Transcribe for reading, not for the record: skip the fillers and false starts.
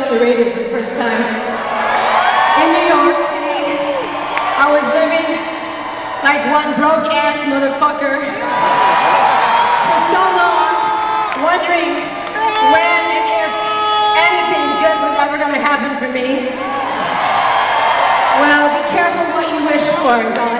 on the radio for the first time. In New York City, I was living like one broke-ass motherfucker for so long, wondering when and if anything good was ever going to happen for me. Well, be careful what you wish for, is all I